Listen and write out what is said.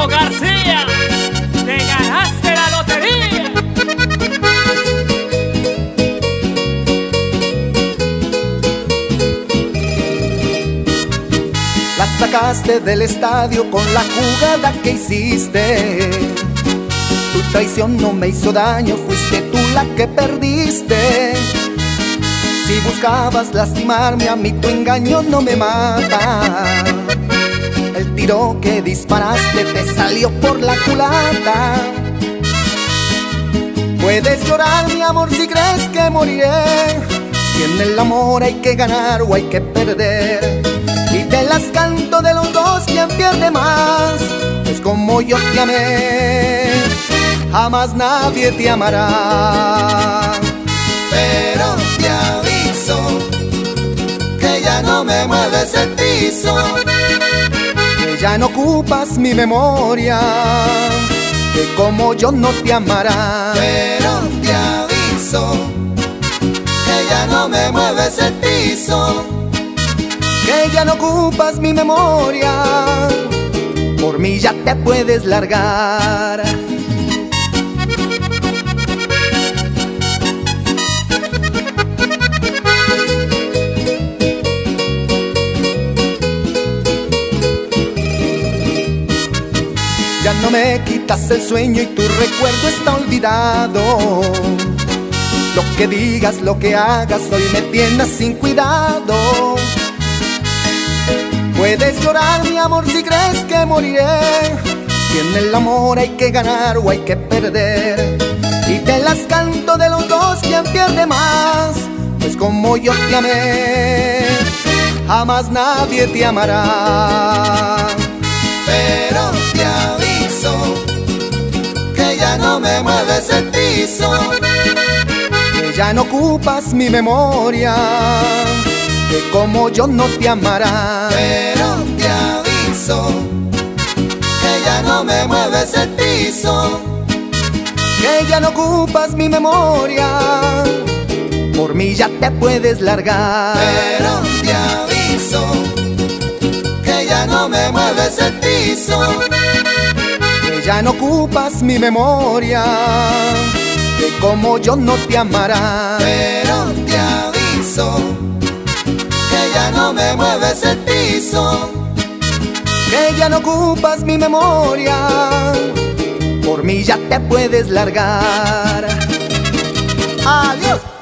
Diego García, te ganaste la lotería. La sacaste del estadio con la jugada que hiciste. Tu traición no me hizo daño, fuiste tú la que perdiste. Si buscabas lastimarme, a mí tu engaño no me mata. El tiro que disparaste te salió por la culata. Puedes llorar, mi amor, si crees que moriré. Si en el amor hay que ganar o hay que perder, y te las canto de los dos, quien pierde más. Es como yo te amé, jamás nadie te amará. Pero te aviso que ya no me mueves el piso, que ya no ocupas mi memoria, que como yo no te amará. Pero te aviso que ya no me mueves el piso, que ya no ocupas mi memoria, por mí ya te puedes largar. Ya no me quitas el sueño y tu recuerdo está olvidado. Lo que digas, lo que hagas, hoy me tienes sin cuidado. Puedes llorar, mi amor, si crees que moriré. Si en el amor hay que ganar o hay que perder, y te las canto de los dos, quien pierde más. Pues como yo te amé, jamás nadie te amará. Pero te aviso que ya no me mueves el piso, que ya no ocupas mi memoria, que como yo no te amará. Pero te aviso que ya no me mueves el piso, que ya no ocupas mi memoria, por mí ya te puedes largar. Pero te aviso que ya no me mueves el piso, que ya no ocupas mi memoria, que como yo no te amará. Pero te aviso que ya no me mueves el piso, que ya no ocupas mi memoria, por mí ya te puedes largar. Adiós.